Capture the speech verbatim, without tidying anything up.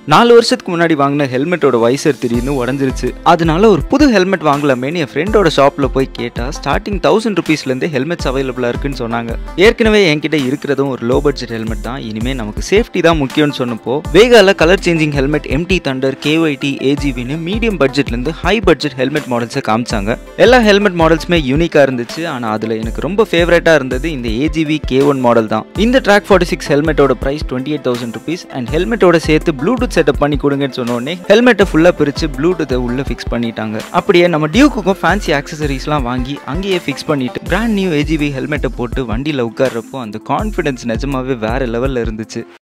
நாலு வருஷத்துக்கு முன்னாடி வாங்கின ஹெல்மெட்டோட வைசர் திடீர்னு உடஞ்சிருச்சு. அதனால ஒரு புது ஹெல்மெட் வாங்கலாமேன்னு என் ஃப்ரெண்டோட ஷாப்ல போய் கேட்டா ஸ்டார்டிங் தௌசண்ட் ருபீஸ்ல இருந்து ஹெல்மெட்ஸ் அவைலபிளா இருக்குன்னு சொன்னாங்க. ஏற்கனவே என்கிட்ட இருக்கிறதும் ஒரு லோ பட்ஜெட் ஹெல்மெட் தான். இனிமே நமக்கு சேஃப்டி தான் முக்கியம்னு சொன்னப்போ வேகால colour changing helmet MT thunder KYT ஏஜிவின்னு மீடியம் பட்ஜெட்ல இருந்து ஹை பட்ஜெட் ஹெல்மெட் மாடல்ஸை காமிச்சாங்க. எல்லா ஹெல்மெட் மாடல்ஸுமே யூனிக்கா இருந்துச்சு. ஆனா அதுல எனக்கு ரொம்ப ஃபேவரட்டா இருந்தது இந்த ஏஜிவி கே ஒன் மாடல் தான். இந்த ட்ராக் ஃபார்ட்டி சிக்ஸ் ஹெல்மெட்டோட price twenty eight thousand rupees and ஹெல்மெட்டோட சேர்த்து ப்ளூடூத் செட்டப் பண்ணி கொடுங்கன்னு சொன்னோடனே ஹெல்மெட்டை ஃபுல்லா பிரிச்சு ப்ளூடூத்தை உள்ள ஃபிக்ஸ் பண்ணிட்டாங்க. அப்படியே நம்ம டியூக்குக்கும் ஃபேன்சி ஆக்சசரிஸ்லாம் வாங்கி அங்கேயே ஃபிக்ஸ் பண்ணிட்டு பிராண்ட் நியூ ஏஜிவி ஹெல்மெட்டை போட்டு வண்டியில உட்கார்றப்போ அந்த கான்ஃபிடன்ஸ் நிஜமாவே வேற லெவல்ல இருந்துச்சு.